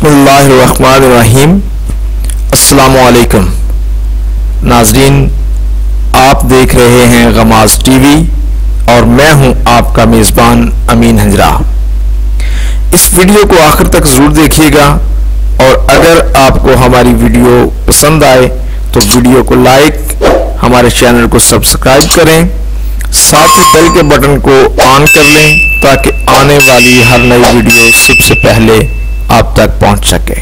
बिस्मिल्लाहिर्रहमानिर्रहीम। अस्सलामुअलैकुम नाजरीन, आप देख रहे हैं गमाज टीवी और मैं हूं आपका मेज़बान अमीन हंजरा। इस वीडियो को आखिर तक ज़रूर देखिएगा और अगर आपको हमारी वीडियो पसंद आए तो वीडियो को लाइक, हमारे चैनल को सब्सक्राइब करें, साथ ही बेल के बटन को ऑन कर लें ताकि आने वाली हर नई वीडियो सबसे पहले आप तक पहुंच सके।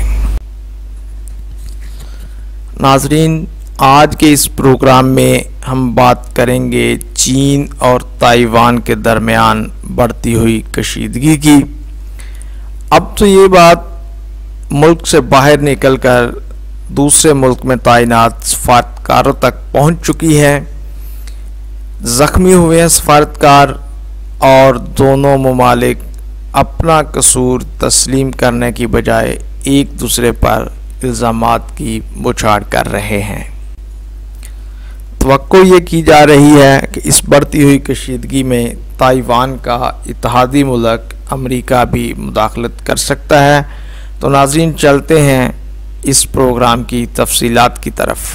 नाजरीन, आज के इस प्रोग्राम में हम बात करेंगे चीन और ताइवान के दरमियान बढ़ती हुई कशीदगी की। अब तो ये बात मुल्क से बाहर निकलकर दूसरे मुल्क में तैनात सफारतकारों तक पहुंच चुकी है। ज़ख्मी हुए हैं सफारतकार और दोनों ममालिक अपना कसूर तस्लीम करने की बजाय एक दूसरे पर इल्ज़ामात की बौछार कर रहे हैं। तवक्को ये की जा रही है कि इस बढ़ती हुई कशीदगी में ताइवान का इत्तेहादी मुल्क अमेरिका भी मुदाखलत कर सकता है। तो नाज़रीन, चलते हैं इस प्रोग्राम की तफसीलात की तरफ।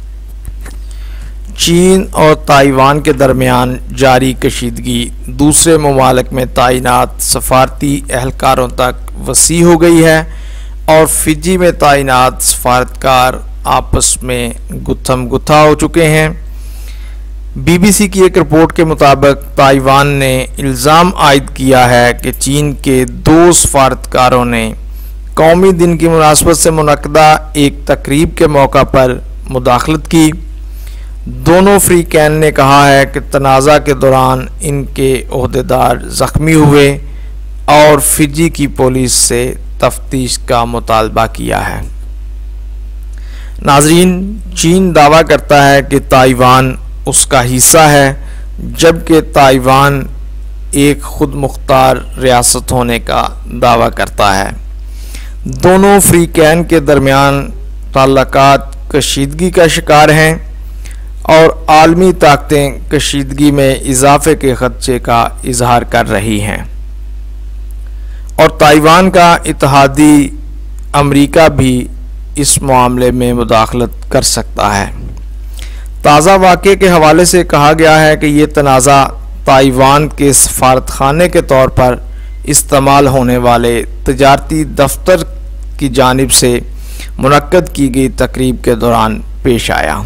चीन और ताइवान के दरमियान जारी कशीदगी दूसरे ममालिक में तैनात सफारती एहलकारों तक वसी हो गई है और फिजी में तैनात सफारतकार आपस में गुत्थम गुत्था हो चुके हैं। बीबीसी की एक रिपोर्ट के मुताबिक ताइवान ने इल्ज़ाम आयद किया है कि चीन के दो सफारतकारों ने कौमी दिन की मुनासबत से मुनक्कदा एक तकरीब के मौका पर मुदाखलत की। दोनों फ्रीकैन ने कहा है कि तनाज़ा के दौरान इनके ओहदेदार ज़ख्मी हुए और फिजी की पुलिस से तफ्तीश का मुतालबा किया है। नाज़रीन, चीन दावा करता है कि ताइवान उसका हिस्सा है, जबकि ताइवान एक खुद मुख्तार रियासत होने का दावा करता है। दोनों फ्रीकैन के दरमियान ताल्लुकात कशीदगी का शिकार हैं और आलमी ताकतें कशीदगी में इजाफे के खदशे का इजहार कर रही हैं और ताइवान का इत्तेहादी अमेरिका भी इस मामले में मुदाखलत कर सकता है। ताज़ा वाक़े के हवाले से कहा गया है कि ये तनाज़ा ताइवान के सफारतखाने के तौर पर इस्तेमाल होने वाले तजारती दफ्तर की जानिब से मुनक्कद की गई तकरीब के दौरान पेश आया।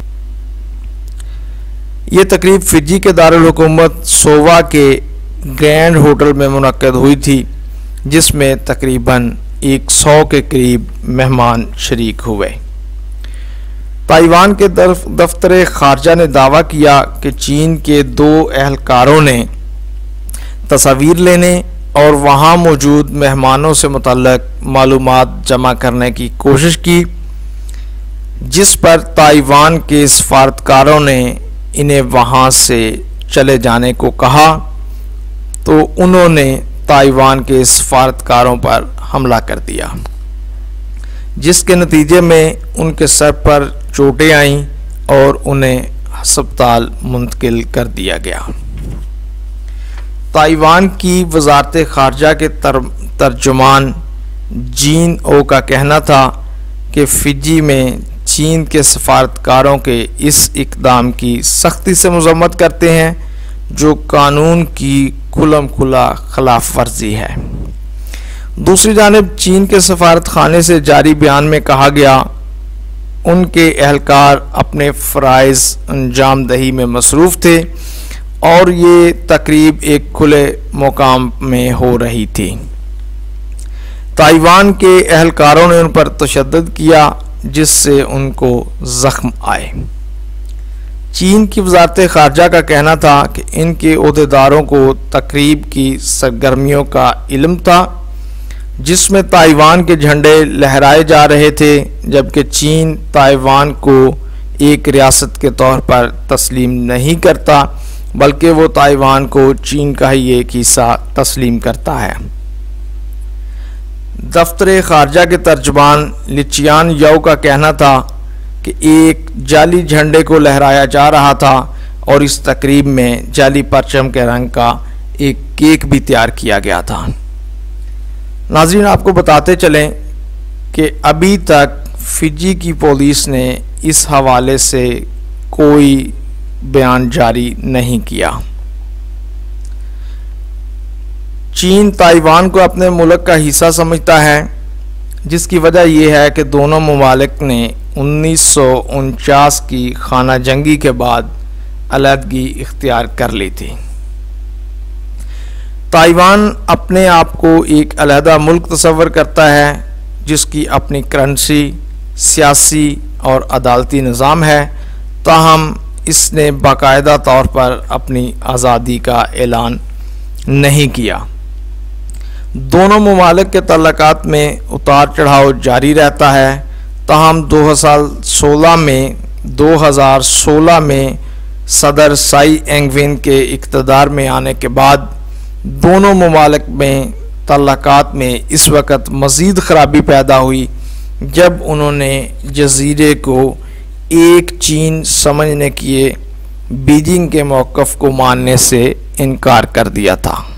ये तकरीब फिजी के दारुल हुकूमत सोवा के ग्रैंड होटल में मुनक्कद हुई थी, जिसमें तकरीबन 100 के करीब मेहमान शरीक हुए। ताइवान के दफ्तर खारजा ने दावा किया कि चीन के दो एहलकारों ने तस्वीर लेने और वहाँ मौजूद मेहमानों से मुतल्लक मालूमात जमा करने की कोशिश की, जिस पर ताइवान के सफारतकारों ने इन्हें वहाँ से चले जाने को कहा तो उन्होंने ताइवान के सफारतकारों पर हमला कर दिया, जिसके नतीजे में उनके सर पर चोटें आईं और उन्हें अस्पताल मुंतकिल कर दिया गया। ताइवान की वजारत खारजा के तर्जुमान जीन ओ का कहना था कि फिजी में चीन के सफारतकारों के इस इक़दाम की सख्ती से मज़म्मत करते हैं, जो कानून की खुल्लम खुल्ला खिलाफ वर्जी है। दूसरी जानिब चीन के सफारत खाने से जारी बयान में कहा गया उनके एहलकार अपने फ़राइज़ अंजाम दही में मसरूफ़ थे और ये तकरीब एक खुले मुकाम में हो रही थी। ताइवान के एहलकारों ने उन पर तशद्दुद किया, जिससे उनको ज़ख्म आए। चीन की वजारत खारजा का कहना था कि इनके ओहदेदारों को तकरीब की सरगर्मियों का इल्म था, जिसमें ताइवान के झंडे लहराए जा रहे थे, जबकि चीन ताइवान को एक रियासत के तौर पर तस्लीम नहीं करता, बल्कि वो ताइवान को चीन का ही एक हिस्सा तस्लीम करता है। दफ्तर खारजा के तर्जुमान लिचियान याओ का कहना था कि एक जाली झंडे को लहराया जा रहा था और इस तकरीब में जाली परचम के रंग का एक केक भी तैयार किया गया था। नाज़रीन, आपको बताते चलें कि अभी तक फिजी की पुलिस ने इस हवाले से कोई बयान जारी नहीं किया। चीन ताइवान को अपने मुल्क का हिस्सा समझता है, जिसकी वजह यह है कि दोनों ममालिक ने 1949 की खाना जंगी के बाद अलहदगी इख्तियार कर ली थी। ताइवान अपने आप को एक अलहदा मुल्क तस्वर करता है जिसकी अपनी करेंसी, सियासी और अदालती निज़ाम है, ताहम इसने बाकायदा तौर पर अपनी आज़ादी का ऐलान नहीं किया। दोनों ममालिक के तल्लुकात में उतार चढ़ाव जारी रहता है, ताहम 2016 में सदर साई एंगवेन के इक़्तिदार में आने के बाद दोनों ममालिक में तल्लुकात में इस वक्त मज़ीद ख़राबी पैदा हुई जब उन्होंने जज़ीरे को एक चीन समझने किए बीजिंग के मौक़िफ़ को मानने से इनकार कर दिया था।